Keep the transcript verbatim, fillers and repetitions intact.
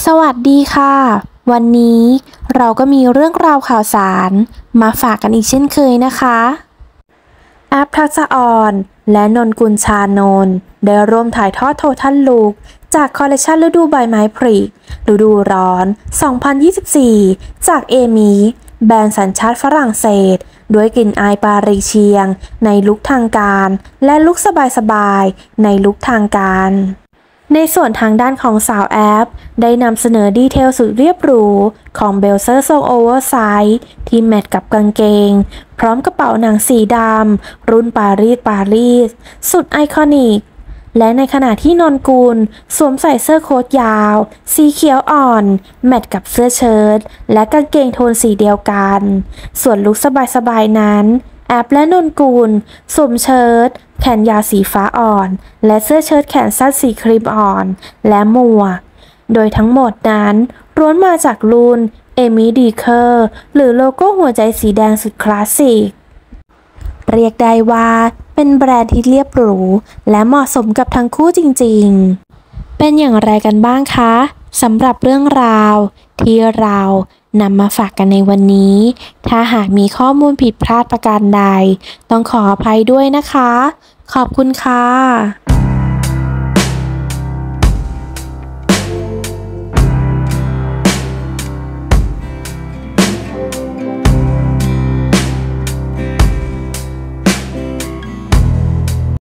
สวัสดีค่ะวันนี้เราก็มีเรื่องราวข่าวสารมาฝากกันอีกเช่นเคยนะคะแอปทักษะอ่อนและนนกุลชานนท์ได้ร่วมถ่ายทอดโททัลลุกจากคอลเลคชันฤดูใบไม้ผลิฤดูร้อน สองพันยี่สิบสี่ จากเอมีแบรนด์สัญชาติฝรั่งเศสด้วยกลิ่นอายปารีเชียงในลุคทางการและลุคสบายๆในลุคทางการในส่วนทางด้านของสาวแอปได้นำเสนอดีเทลสุดเรียบหรูของเบลเซอร์ทรงโอเวอร์ไซส์ที่แมทกับกางเกงพร้อมกระเป๋าหนังสีดำรุ่นปารีสปารีสสุดไอคอนิกและในขณะที่นนกุลสวมใส่เสื้อโค้ทยาวสีเขียวอ่อนแมทกับเสื้อเชิ้ตและกางเกงโทนสีเดียวกันส่วนลุคสบายๆนั้นแอปและนนกุลสวมเชิ้ตแขนยาวสีฟ้าอ่อนและเสื้อเชิ้ตแขนสั้นสีครีมอ่อนและหมวกโดยทั้งหมดนั้นล้วนมาจากรุ่นเอมิดีเคอร์หรือโลโก้หัวใจสีแดงสุดคลาสสิกเรียกได้ว่าเป็นแบรนด์ที่เรียบหรูและเหมาะสมกับทั้งคู่จริงๆเป็นอย่างไรกันบ้างคะสำหรับเรื่องราวที่เรานำมาฝากกันในวันนี้ถ้าหากมีข้อมูลผิดพลาดประการใดต้องขออภัยด้วยนะคะขอบคุณค่ะ